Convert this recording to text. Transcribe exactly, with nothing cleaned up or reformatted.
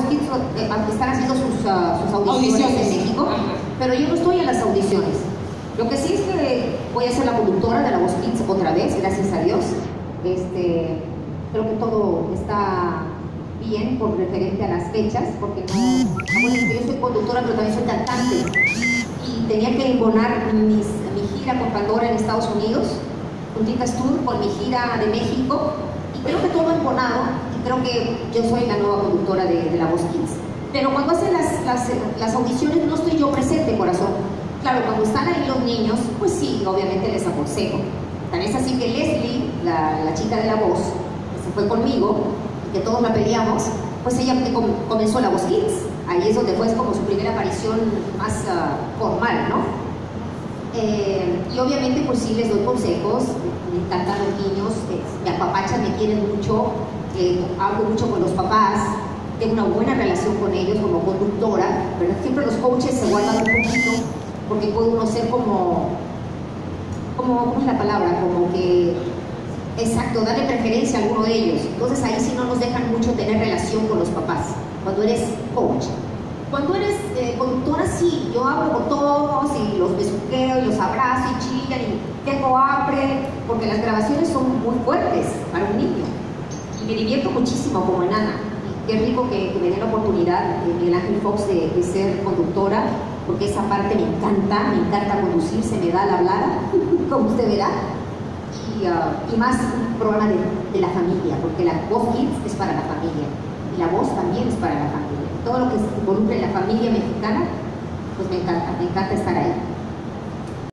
Kids eh, están haciendo sus, uh, sus audiciones, audiciones en México, ajá, pero yo no estoy en las audiciones. Lo que sí es que voy a ser la conductora de La Voz Kids otra vez, gracias a Dios. Este, creo que todo está bien por referente a las fechas, porque no, acuérdense que yo soy conductora, pero también soy cantante. Y tenía que embonar mis, mi gira con Pandora en Estados Unidos, Puntitas Tour con mi gira de México, y creo que todo embonado, y creo que yo soy la nueva conductora de, de La Voz Kids. Pero cuando hacen las, las, las audiciones no estoy yo presente, corazón. Claro, cuando están ahí los niños, pues sí, obviamente les aconsejo. Tan es así que Leslie, la, la chica de la voz, que se fue conmigo, y que todos la peleamos, pues ella com comenzó La Voz Kids. Ahí es donde fue como su primera aparición más uh, formal, ¿no? Eh, y obviamente pues sí les doy consejos, me encantan los niños, eh, me apapachan, me quieren mucho, eh, hablo mucho con los papás, tengo una buena relación con ellos como conductora, ¿verdad? Siempre los coaches se guardan un poquito, porque puede uno ser como, como, ¿cómo es la palabra? Como que, exacto, darle preferencia a alguno de ellos. Entonces ahí sí no nos dejan mucho tener relación con los papás, cuando eres coach. Cuando eres eh, conductora, sí, yo hablo con todos y los besuqueo y los abrazo y chillan y tengo hambre, porque las grabaciones son muy fuertes para un niño. Y me divierto muchísimo como enana. Y qué rico que, que me dé la oportunidad, eh, Miguel Ángel Fox, de, de ser conductora, porque esa parte me encanta, me encanta conducir, se me da la hablada, como usted verá. Y, uh, y más un programa de, de la familia, porque La Voz Kids es para la familia. Y La Voz también es para la familia. Todo lo que se involucra en la familia mexicana, pues me encanta, me encanta estar ahí.